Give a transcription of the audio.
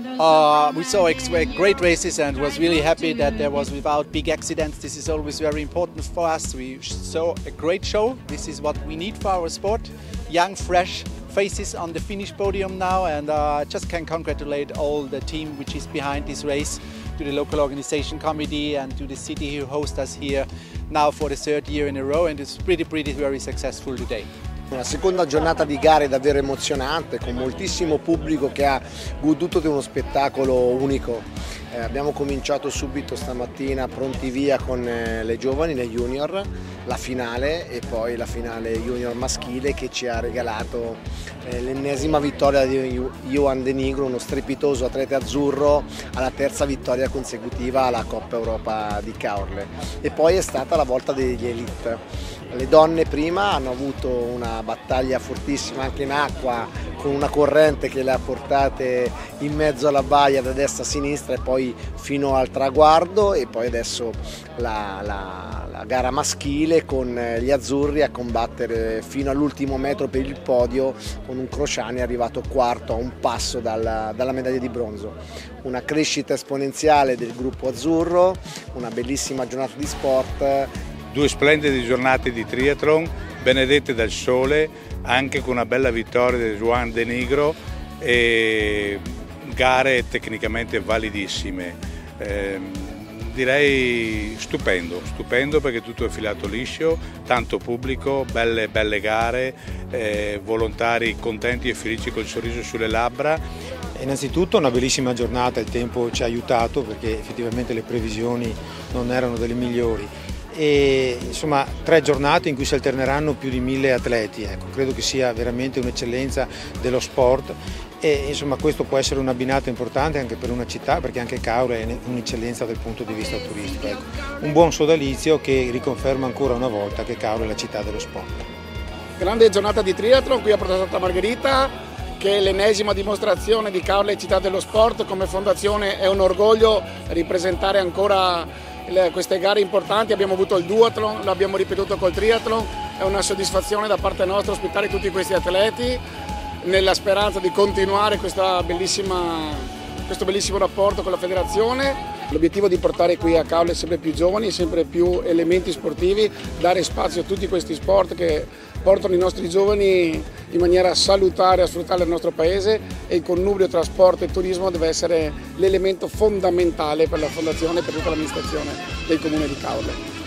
We saw great races and was really happy that there was without big accidents. This is always very important for us. We saw a great show. This is what we need for our sport. Young, fresh faces on the finish podium now, and I just can congratulate all the team which is behind this race, to the local organization committee and to the city who host us here now for the third year in a row, and it's pretty very successful today. Una seconda giornata di gare davvero emozionante, con moltissimo pubblico che ha goduto di uno spettacolo unico. Abbiamo cominciato subito stamattina pronti via con le giovani, le junior, la finale e poi la finale junior maschile che ci ha regalato l'ennesima vittoria di Johan De Nigro, uno strepitoso atleta azzurro, alla terza vittoria consecutiva alla Coppa Europa di Caorle. E poi è stata la volta degli elite. Le donne prima hanno avuto una battaglia fortissima anche in acqua, con una corrente che le ha portate in mezzo alla baia da destra a sinistra e poi fino al traguardo, e poi adesso la gara maschile con gli azzurri a combattere fino all'ultimo metro per il podio, con un Crociani arrivato quarto a un passo dalla medaglia di bronzo. Una crescita esponenziale del gruppo azzurro, una bellissima giornata di sport. Due splendide giornate di triathlon, benedette dal sole, anche con una bella vittoria di Johan De Nigro e gare tecnicamente validissime. Direi stupendo perché tutto è filato liscio, tanto pubblico, belle gare, volontari contenti e felici col sorriso sulle labbra. Innanzitutto una bellissima giornata, il tempo ci ha aiutato perché effettivamente le previsioni non erano delle migliori. E insomma 3 giornate in cui si alterneranno più di 1000 atleti, ecco, credo che sia veramente un'eccellenza dello sport, e insomma questo può essere un'abbinata importante anche per una città, perché anche Caorle è un'eccellenza dal punto di vista turistico, ecco. Un buon sodalizio che riconferma ancora una volta che Caorle è la città dello sport. Grande giornata di triathlon qui a Porta Santa Margherita, che è l'ennesima dimostrazione di Caorle città dello sport. Come fondazione è un orgoglio ripresentare ancora queste gare importanti. Abbiamo avuto il duathlon, l'abbiamo ripetuto col triathlon, è una soddisfazione da parte nostra ospitare tutti questi atleti, nella speranza di continuare questo bellissimo rapporto con la federazione. L'obiettivo è di portare qui a Caorle sempre più giovani, sempre più elementi sportivi, dare spazio a tutti questi sport che portano i nostri giovani in maniera salutare a sfruttare il nostro paese, e il connubio tra sport e turismo deve essere l'elemento fondamentale per la fondazione e per tutta l'amministrazione del comune di Caorle.